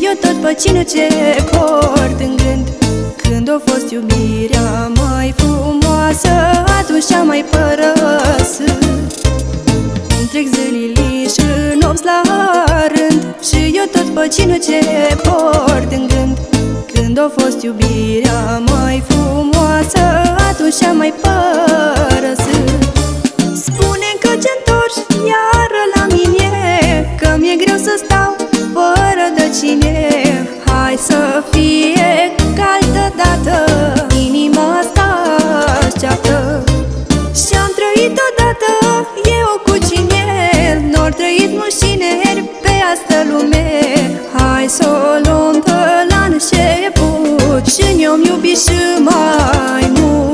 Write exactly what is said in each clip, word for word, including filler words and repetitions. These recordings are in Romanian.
eu tot pe cine ce port în gând. Când a fost iubirea mai frumoasă, atunci am mai părăsit. Întreg zilele și nopți la rând, și eu tot pe cine ce port în gând. Când a fost iubirea mai frumoasă, atunci am mai părăsit. Spune-mi că te-ntorci iară la mine, că mi-e greu să stau fără de cine. Hai să fie ca altă dată, inima asta așteaptă. Și-am trăit odată eu cu cine n-or trăit mulți cineri pe asta lume. Hai să o luăm pe la început și ne-om iubi și mai mult.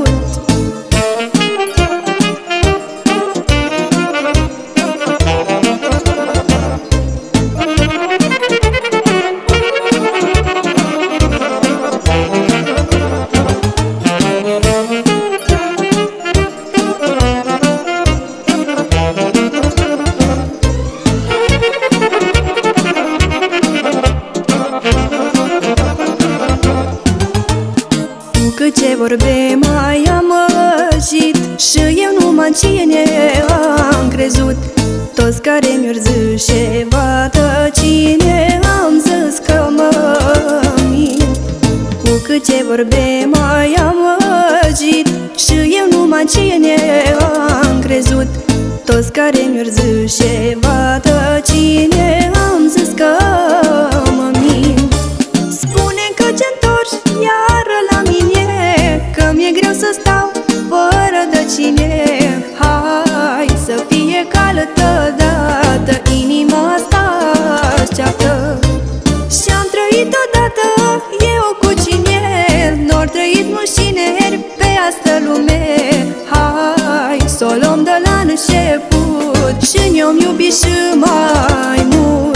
Cât ce vorbe mai amăjit, și eu numai cine am crezut. Toți care mi-or zice vadă cine, am zis că mă mint. Cu cât ce vorbe mai amăjit, și eu numai cine am crezut. Toți care mi-or zice vadă cine, am zis că mă mint. Spune-mi că te-ntorci iară la mine, că mi-e greu să stau fără de cine. Hai să fie ca altă dată, inima asta așteaptă. Și-am trăit odată eu cu cine n-or trăit mulți cineri pe asta lume. Hai să o luăm de la început și ne-om iubi și mai mult.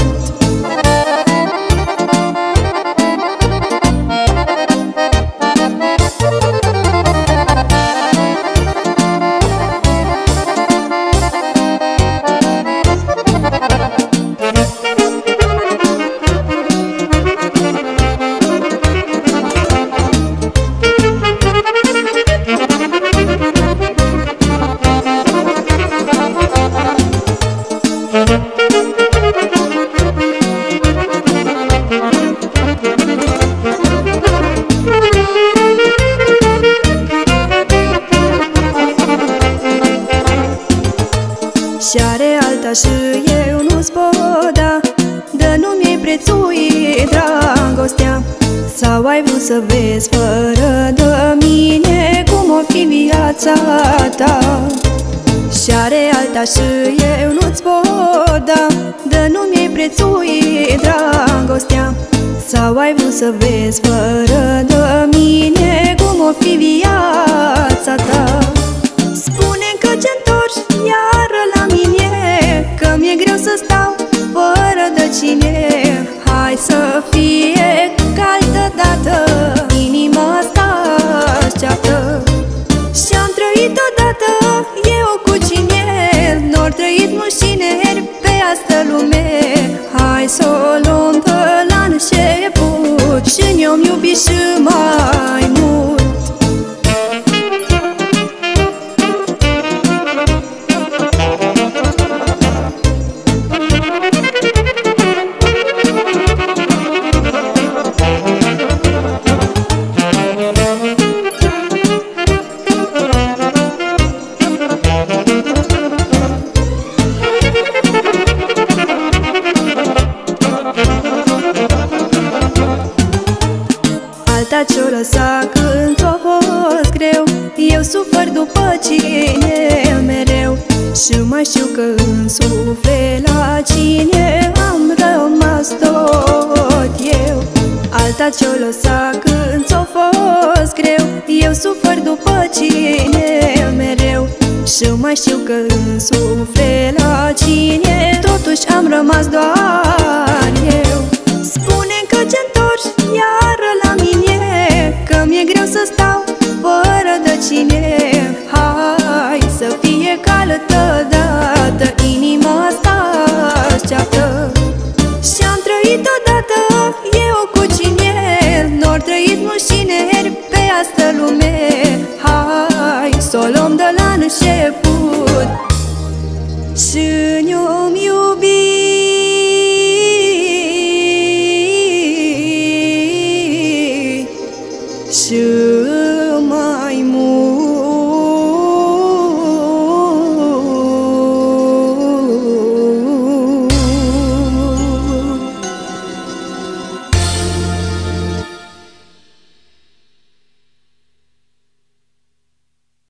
Și-are alta și eu nu-ți pot da, de nu mi-ai prețuit dragostea. Sau ai vrut să vezi fără de mine cum o fi viața ta. Și-are alta și eu nu-ți pot da, de nu mi-ai prețuit dragostea. Sau ai vrut să vezi fără de mine cum o fi viața ta. Spune-mi că te-ntorci iară la mine, că mi-e greu să stau fără de cine. Hai să fie ca altă dată, inima asta așteaptă. Și-am trăit odată eu cu cine n-or trăit mulți cineri pe asta lume. Hai să o luăm pe la început și ne-om iubi și mai mult. Alta ce-o lăsa când ți-a fost greu, eu sufăr după cine mereu. Și mai știu că în suflet la cine am rămas tot eu. Alta ce-o lăsa când ți-a fost greu, eu sufăr după cine mereu. Și mai știu că în suflet la cine totuși am rămas doar